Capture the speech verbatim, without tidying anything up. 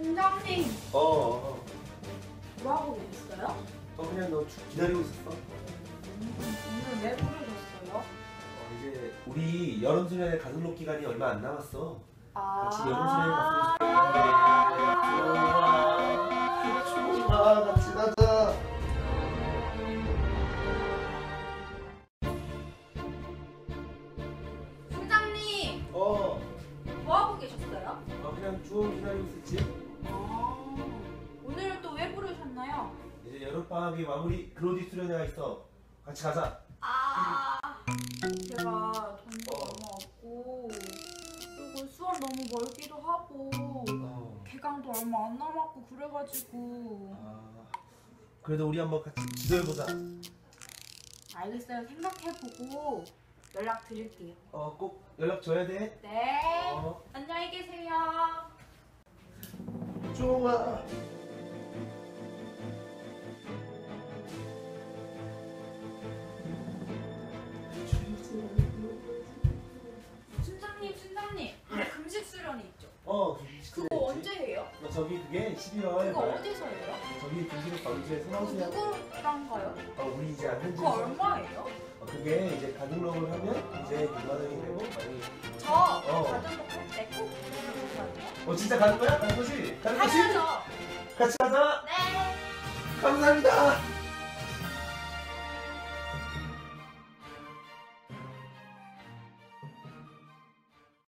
팀장님, 어, 어. 뭐하고 계셨어요? 어, 그냥 너 기다리고 있었어. 음, 오늘 왜 부르셨어요? 어, 이제 우리 여름 수련회 가등록 기간이 얼마 안 남았어. 아, 같이 여름 수련회 갔으면 좋겠는데. 좋아, 좋아, 같이 가자. 팀장님, 어, 뭐하고 계셨어요? 어 그냥 주원 기다리고 있었지. 아, 오늘은 또 왜 부르셨나요? 이제 여름 방학이 마무리 그로디 수련회가 있어. 같이 가자. 아, 제가 돈도 어. 얼마 없고 그리고 수원 너무 멀기도 하고 어. 개강도 얼마 안 남았고 그래가지고. 아, 그래도 우리 한번 같이 기도해보자. 알겠어요. 생각해보고 연락 드릴게요. 어, 꼭 연락 줘야 돼. 네. 어. 안녕히 계세요. 좋아. 팀장님, 팀장님. 금식 수련회 있죠? 어, 그거 언제 해요? 어, 저기 그게 십이월 그거 말. 어디서 해요? 저기 김치국 광주에 그거 소나무수양. 누구랑 가요? 어, 우리 이제 안 그거 얼마예요? 어, 그게 이제 가등록을 하면 이제 육만 원이 되고 많이. 저 어. 가등록 할때 꼭 부르는 거예요. 어, 진짜 가는 거야? 가는 거지? 가는 거지? 당연하죠. 같이 가자. 네. 감사합니다.